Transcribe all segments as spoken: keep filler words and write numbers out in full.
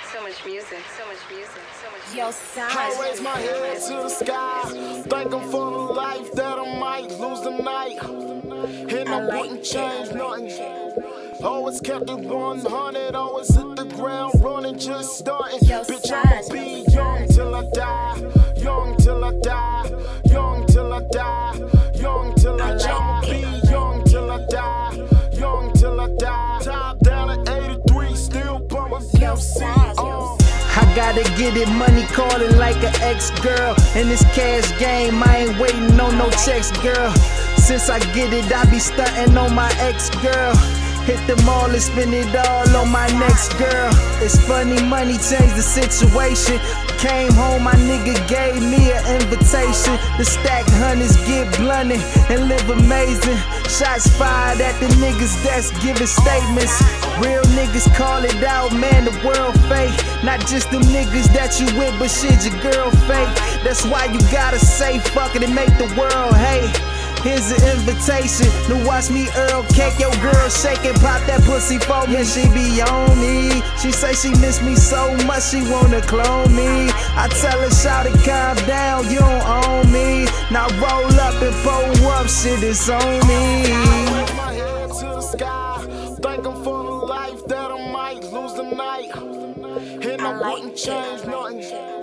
so much music, so much music, so much music. Yo, sound. I raise my head to the sky, thanking for the life that I might lose the night. And I, I wouldn't change nothing. Always kept it one hundred, always hit the ground running, just starting. Yo, bitch, I'ma be young till I die, young till I die, young till I die, young till I die. I'ma be young till I die, young till I die. Top down at eighty-three, still bumping P C. Uh. I gotta get it, money calling like an ex-girl. In this cash game, I ain't waiting on no checks, girl. Since I get it, I be stunting on my ex-girl. Hit the mall and spend it all on my next girl. It's funny, money changed the situation. Came home, my nigga gave me an invitation to stack hundreds, get blunted, and live amazing. Shots fired at the niggas that's giving statements. Real niggas call it out, man, the world fake. Not just them niggas that you with, but shit, your girl fake. That's why you gotta say fuck it and make the world hate. Here's an invitation to watch me Earl cake. Yo girl shake and pop that pussy for me. She be on me. She say she miss me so much she wanna clone me. I tell her shout it, calm down, you don't own me. Now roll up and pull up, shit is on me. I raise my head to the sky, thanking for the life that I might lose the night. And I wouldn't change nothing.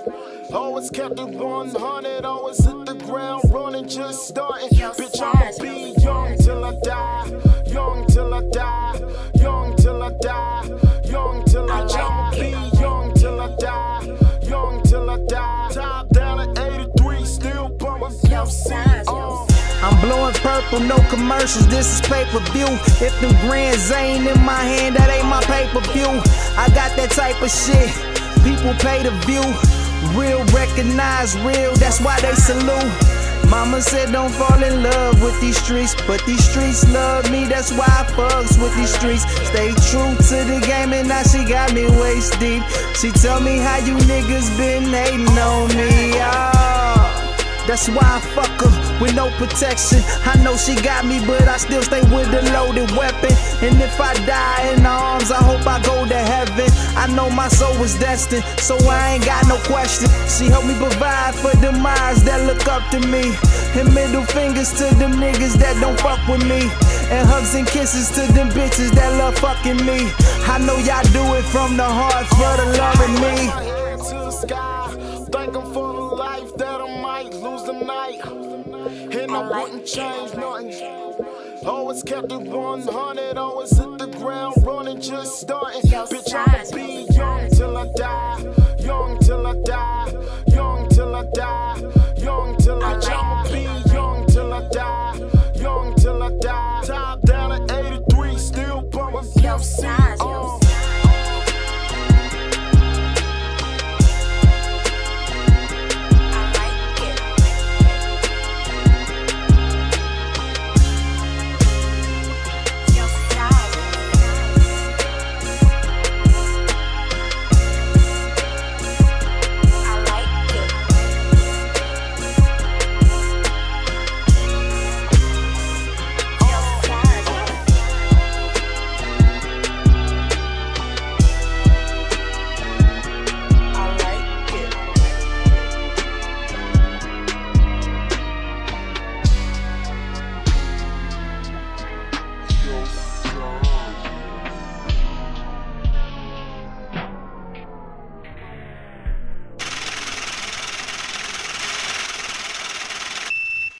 Always kept it one hundred, always hit the ground running, just starting. Bitch, I'ma be young till I die, young till I die, young till I die, young till I die. I'ma be young till I die, young till I die. Top down at eighty-three, still bumping P C. Uh. I'm blowing purple, no commercials, this is pay-per-view. If them grands ain't in my hand, that ain't my pay-per-view. I got that type of shit, people pay the view. Real recognize real, that's why they salute. Mama said don't fall in love with these streets, but these streets love me, that's why I fucks with these streets. Stay true to the game and now she got me waist deep. She tell me how you niggas been hating on me, oh. That's why I fuck her with no protection. I know she got me, but I still stay with a loaded weapon. And if I die in her arms, I hope I go to heaven. I know my soul was destined, so I ain't got no question. She helped me provide for them eyes that look up to me. And middle fingers to them niggas that don't fuck with me. And hugs and kisses to them bitches that love fucking me. I know y'all do it from the heart for the love of me. To the sky, thanking for the life that I might lose the night. And I wouldn't change nothing. Always kept it one hundred, always hit the ground running, just starting. Bitch, I'ma be young